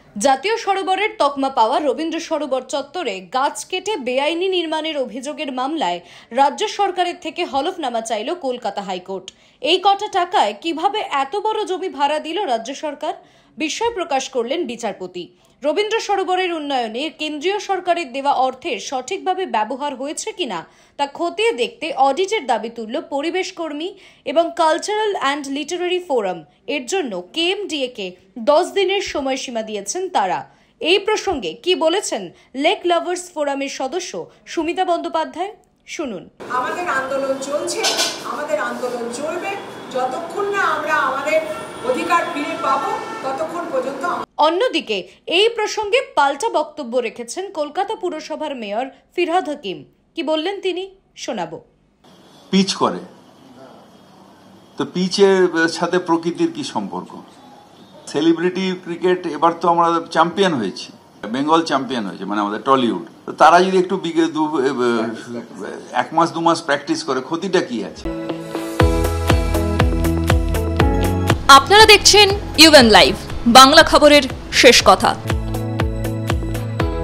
জাতীয় সরোবরের তকমা পাওয়া রবীন্দ্র সরোবর চত্বরে গাছ কেটে বেআইনি নির্মাণের অভিযোগের মামলায় রাজ্য সরকারের থেকে হলফনামা চাইল কলকাতা হাইকোর্ট। এই কটা টাকায় কিভাবে এত বড় জমি ভাড়া দিল রাজ্য সরকার, বিস্ময় প্রকাশ করলেন বিচারপতি। রবীন্দ্র সরোবরের উন্নয়নে কেন্দ্রীয় সরকারের দেওয়া অর্থের সঠিকভাবে ব্যবহার হয়েছে কিনা তা খতিয়ে দেখতে অডিটের দাবি তুলল পরিবেশ কর্মী এবং কালচারাল অ্যান্ড লিটারারি ফোরাম। এর জন্য কেএমডিএ-কে 10 দিনের সময়সীমা দিয়েছেন তারা। এই প্রসঙ্গে কি বলেছেন লেক লাভার্স ফোরামের সদস্য সুমিতা বন্দ্যোপাধ্যায়, শুনুন। আমাদের আন্দোলন চলছে, আমাদের আন্দোলন চলবে যতক্ষণ না আমরা আমাদের অধিকার ফিরে পাবো ততক্ষণ পর্যন্ত। অন্যদিকে এই প্রসঙ্গে পাল্টা বক্তব্য রেখেছেন কলকাতা পুরসভার মেয়র ফিরহাদ হাকিম। কি বললেন তিনি, শোনাবো। পিচ করে তো পিচের সাথে প্রকৃতির কি সম্পর্ক? সেলিব্রিটি ক্রিকেট এবার তো আমরা চ্যাম্পিয়ন হয়েছি, বেঙ্গল চ্যাম্পিয়ন হয়েছে, মানে আমাদের টলিউড। তো তারা যদি একটু 1 মাস 2 মাস প্র্যাকটিস করে ক্ষতিটা কি আছে? আপনারা দেখছেন ইউএন লাইভ, বাংলা খবরের শেষ কথা।